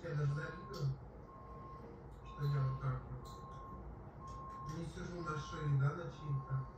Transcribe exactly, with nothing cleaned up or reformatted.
Я даже завидую, что я вот так вот не сижу на шее, да, на чьей-то.